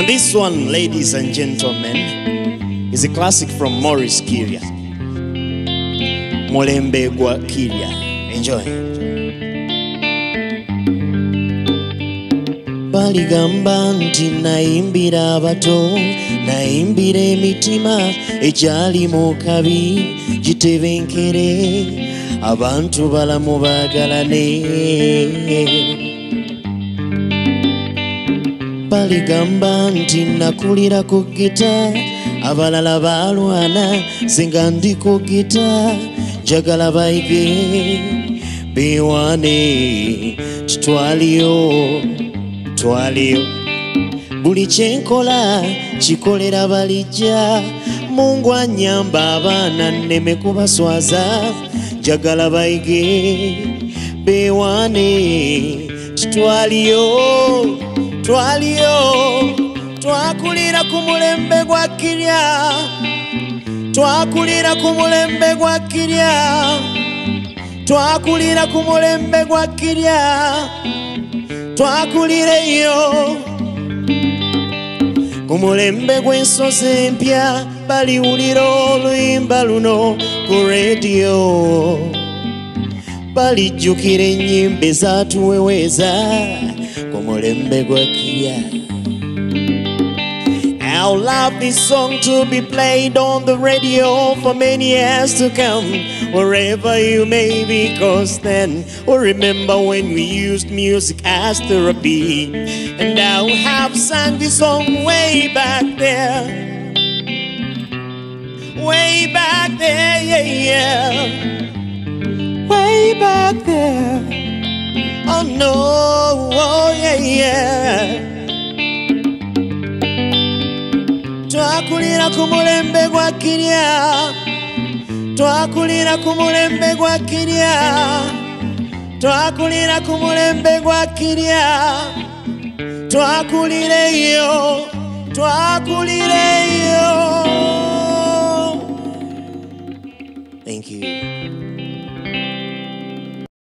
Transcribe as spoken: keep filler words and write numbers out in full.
This one, ladies and gentlemen, is a classic from Maurice Kirya. Mulembe gwa Kirya. Enjoy. Baligamba nti nayimbira abato, nayimbira emitima ekyali mu kabi gitebenkere, abantu balamu bagalane. Baligamba nti nakulira ku gita, abalala balwana singa ndi ku gita, njagala bayige bewane twaliyo twaliyo buli kyenkola kikolera balijja, Mungu anyamba abaana nneme kubaswaza, njagala bayige bewane twaliyo twaliyo twakulira ku mulembe gwa Kirya, twakulira ku mulembe gwa Kirya, twakulira ku mulembe gwa Kirya, twakulireyo ku mulembe gw'ensozi empya, baliwulira oluyimba luno ku radio, balijjukira ennyimba ezatuweweeza ku mulembe gwa Kirya. I'll love this song to be played on the radio for many years to come, wherever you may be, cause then we'll remember when we used music as therapy. And I have sung this song way back there, way back there, yeah, yeah, way back there. Oh no, oh yeah, yeah. Twakulira ku mulembe gwa Kirya, twakulira ku mulembe gwa Kirya, twakulira ku mulembe gwa Kirya, twakulireyo, twakulireyo. Thank you.